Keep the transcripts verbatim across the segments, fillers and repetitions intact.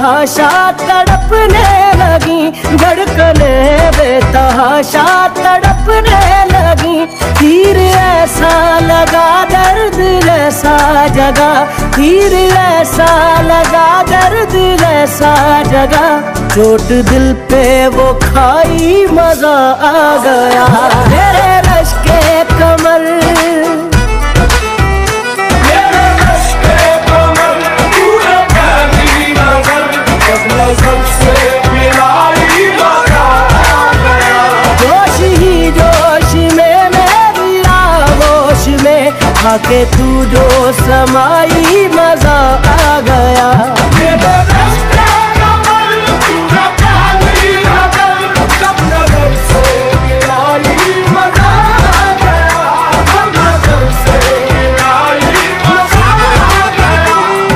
बेतहाशा तड़पने लगी, धड़कने बेतहाशा तड़पने लगी। तीर ऐसा लगा दर्द ऐसा जगा, तीर ऐसा लगा दर्द ऐसा जगा। चोट दिल पे वो खाई मजा आ गया। मेरे रश के कमर, मेरे रश के कमर पूरे पहली नजर, जब नजर से मिलाई मजा आ गया। जोश ही जोश में मेरी आगोश में आके तू जो समाई मजा आ गया। मेरे रश के कमर पूरे पहली नजर, जब नजर से मिलाई मजा आ गया, जब नजर से मिलाई मजा आ गया।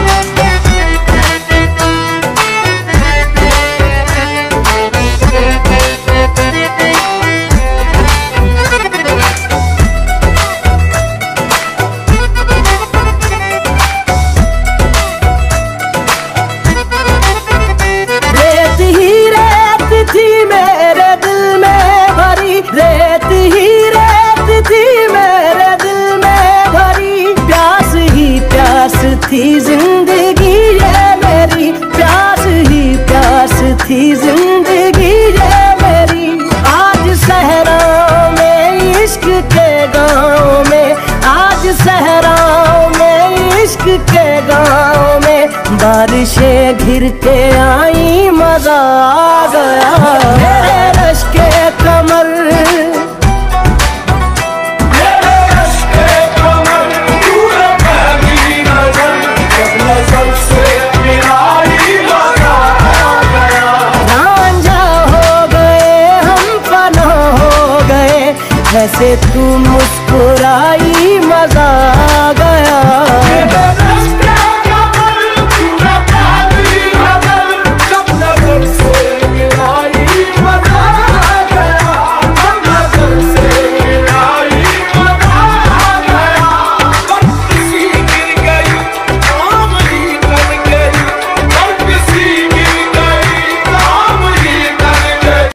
रेत ही रेत थी मेरे दिल में भरी, रेत ही रेत थी मेरे दिल में भरी। प्यास ही प्यास थी जिंदगी ये मेरी, प्यास ही प्यास थी जिंदगी ये मेरी। आज सहराओं में इश्क के गाँव में, आज सहराओं में इश्क के गाँव में बारिशें घिर के आई मजा आ गया। मेरे रश के कमर, मेरे रश के कमर पूरे पहली नजर, जब नजर से मिलाई मजा आ गया। रांझा हो गए हम फना हो गए, ऐसे तू मुस्कुराई मजा आ गया। मेरे रश